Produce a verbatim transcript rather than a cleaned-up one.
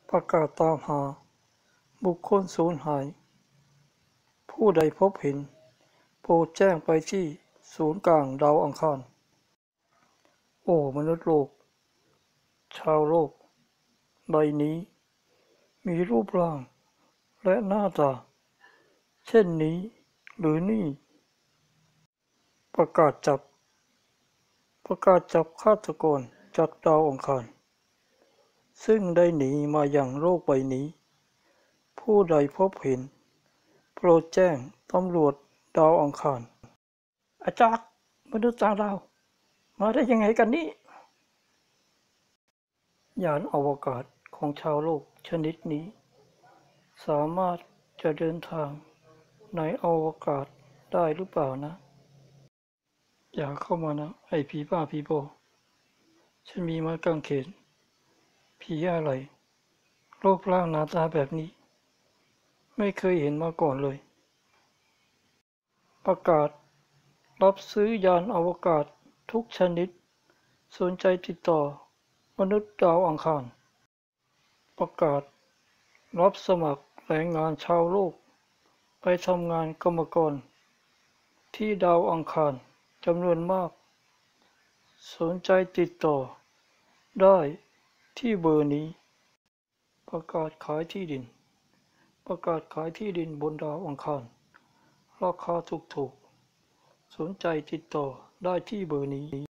ประกาศตามหาบุคคลสูญหายผู้ใดพบเห็นโปรดแจ้งไปที่ศูนย์กลางดาวอังคารโอ้มนุษย์โลกชาวโลกใบนี้มีรูปร่างและหน้าตาเช่นนี้หรือนี่ประกาศจับประกาศจับฆาตกรจากดาวอังคารซึ่งได้หนีมายังโลกใบนี้ผู้ใดพบเห็นโปรดแจ้งตำรวจดาวอังคารอาจารย์มนุษย์ต่างดาวมาได้ยังไงกันนี่ยานอวกาศของชาวโลกชนิดนี้สามารถจะเดินทางในอวกาศได้หรือเปล่านะอย่าเข้ามานะไอ้ผีบ้าผีบอฉันมีไม้กางเขนผีอะไรรูปร่างหน้าตาแบบนี้ไม่เคยเห็นมาก่อนเลยประกาศรับซื้อยานอวกาศทุกชนิดสนใจติดต่อมนุษย์ดาวอังคารประกาศรับสมัครแรงงานชาวโลกไปทำงานกรรมกรที่ดาวอังคารจำนวนมากสนใจติดต่อได้ที่เบอร์นี้ประกาศขายที่ดินประกาศขายที่ดินบนดาวอังคารราคาถูกๆสนใจติดต่อได้ที่เบอร์นี้